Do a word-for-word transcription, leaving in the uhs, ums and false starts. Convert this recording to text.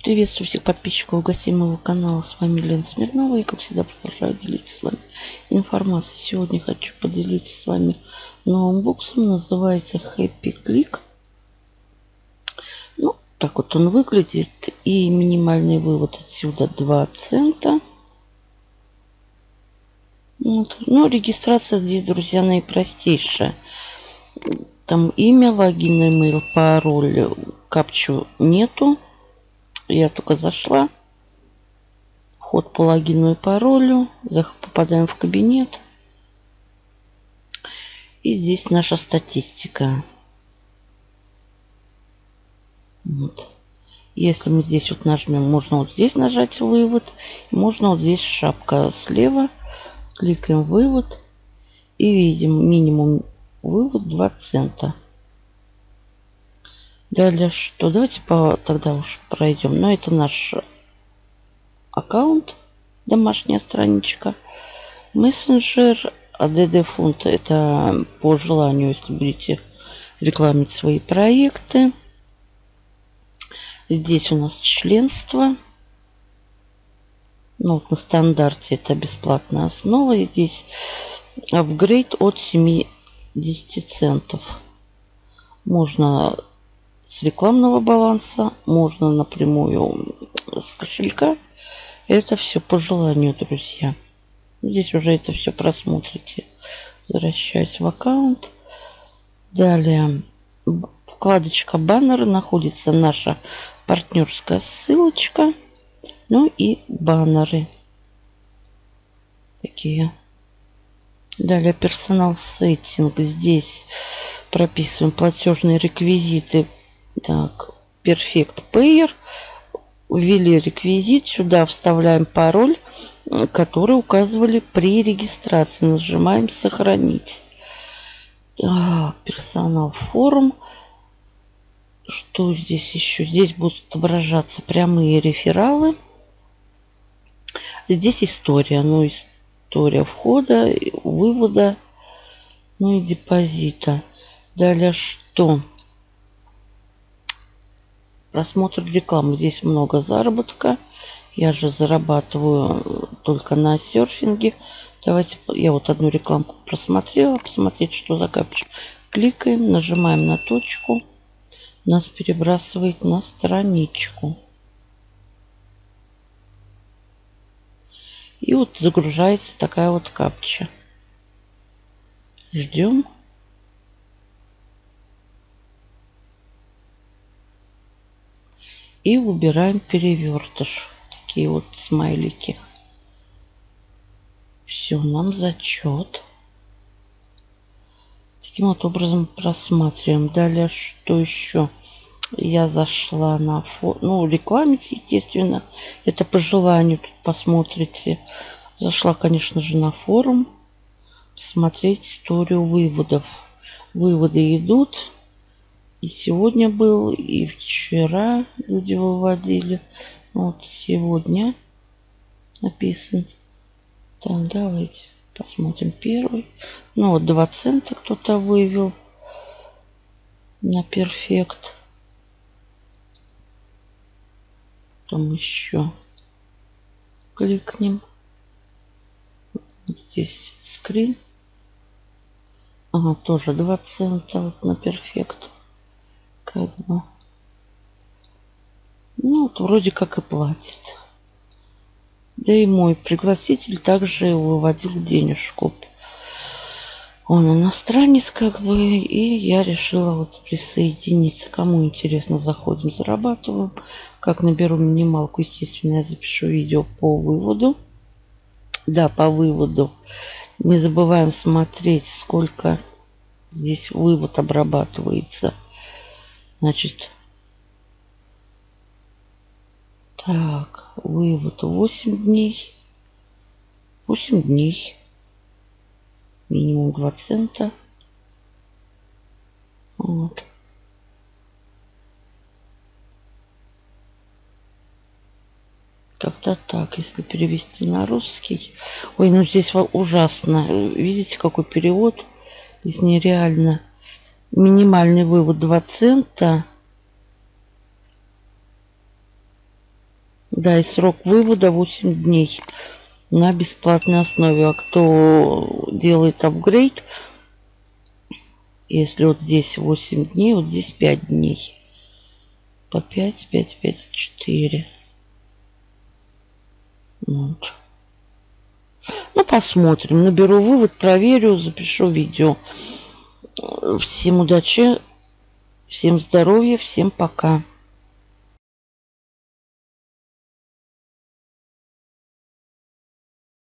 Приветствую всех подписчиков и гостей моего канала. С вами Лена Смирнова. И, как всегда, продолжаю делиться с вами информацией. Сегодня хочу поделиться с вами новым боксом. Называется Happy Click. Ну, так вот он выглядит. И минимальный вывод отсюда два цента. Вот. Ну, регистрация здесь, друзья, наипростейшая. Там имя, логин, имейл, пароль, капчу нету. Я только зашла. Вход по логину и паролю. Попадаем в кабинет. И здесь наша статистика. Вот. Если мы здесь вот нажмем, можно вот здесь нажать вывод. Можно вот здесь шапка слева. Кликаем вывод. И видим минимум вывод два цента. Далее что? Давайте по, тогда уж пройдем. Но это наш аккаунт. Домашняя страничка. Мессенджер. А ди ди фунт это по желанию, если будете рекламить свои проекты. Здесь у нас членство. Ну, вот на стандарте это бесплатная основа. И здесь апгрейд от семидесяти центов. Можно с рекламного баланса, можно напрямую с кошелька. Это все по желанию, друзья. Здесь уже это все просмотрите. Возвращаюсь в аккаунт. Далее вкладочка баннеры, находится наша партнерская ссылочка. Ну и баннеры. Такие. Далее персонал сеттинг. Здесь прописываем платежные реквизиты. Так, Perfect Payer. Ввели реквизит. Сюда вставляем пароль, который указывали при регистрации. Нажимаем сохранить. Так, персонал форум. Что здесь еще? Здесь будут отображаться прямые рефералы. Здесь история. Ну, история входа, вывода, ну и депозита. Далее что? Просмотр рекламы. Здесь много заработка. Я же зарабатываю только на серфинге. Давайте я вот одну рекламку просмотрела. Посмотреть, что за капча. Кликаем, нажимаем на точку. Нас перебрасывает на страничку. И вот загружается такая вот капча. Ждем. И выбираем перевертыш. Такие вот смайлики. Все, нам зачет. Таким вот образом просматриваем. Далее что еще? Я зашла на фо... ну, рекламить, естественно. Это по желанию. Тут посмотрите. Зашла, конечно же, на форум. Посмотреть историю выводов. Выводы идут. И сегодня был, и вчера люди выводили. Вот сегодня написан. Так, давайте посмотрим первый. Ну вот два цента кто-то вывел на перфект. Потом еще кликнем. Вот здесь скрин. Ага, тоже два цента вот на перфект. Как бы. Ну, вот вроде как и платит. Да и мой пригласитель также выводил денежку. Он иностранец как бы. И я решила вот присоединиться. Кому интересно, заходим, зарабатываем. Как наберу минималку, естественно, я запишу видео по выводу. Да, по выводу. Не забываем смотреть, сколько здесь вывод обрабатывается. Значит, так, вывод восемь дней. восемь дней. Минимум два цента. Вот. Как-то так, если перевести на русский. Ой, ну здесь ужасно. Видите, какой перевод? Здесь нереально. Минимальный вывод два цента. Да, и срок вывода восемь дней на бесплатной основе. А кто делает апгрейд, если вот здесь восемь дней, вот здесь пять дней. По пять, пять, пять, четыре. Вот. Ну, посмотрим. Наберу вывод, проверю, запишу видео. Всем удачи, всем здоровья, всем пока.